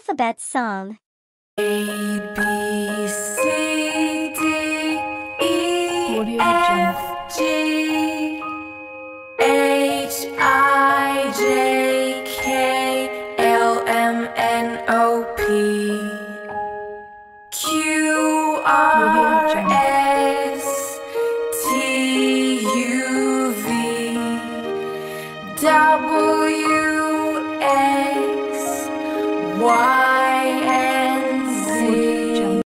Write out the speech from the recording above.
Alphabet song. A, B, C, D, E, Audio F, G, H, I, J, K, L, M, N, O, P, Q, R, S, T, U, V, W, X, Y.